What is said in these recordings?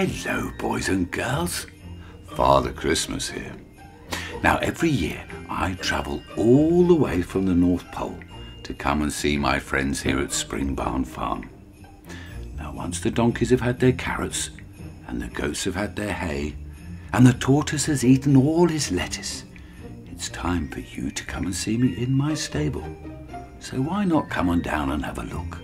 Hello, boys and girls. Father Christmas here. Now, every year I travel all the way from the North Pole to come and see my friends here at Spring Barn Farm. Now, once the donkeys have had their carrots, and the goats have had their hay, and the tortoise has eaten all his lettuce, it's time for you to come and see me in my stable. So why not come on down and have a look?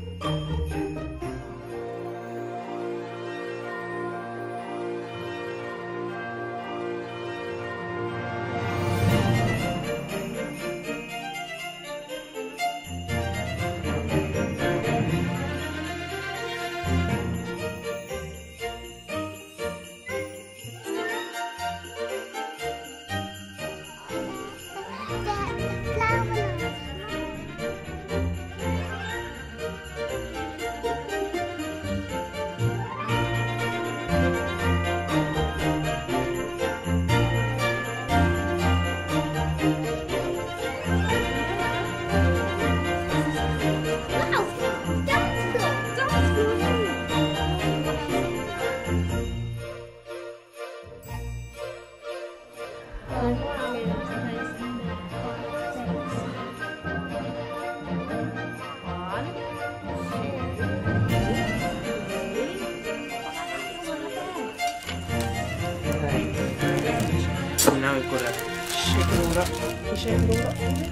So now we've got to shake it all up. You shake it all up for me?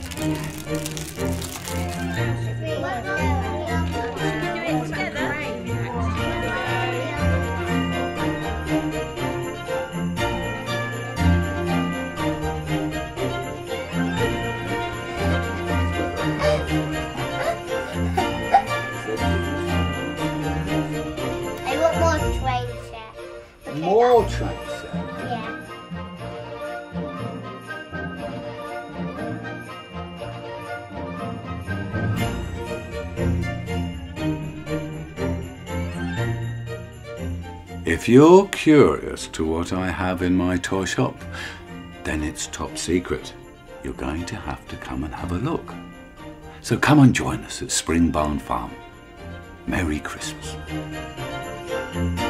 I want more train set. More train set? Yeah. If you're curious to what I have in my toy shop, then it's top secret. You're going to have to come and have a look. So come and join us at Spring Barn Farm. Merry Christmas.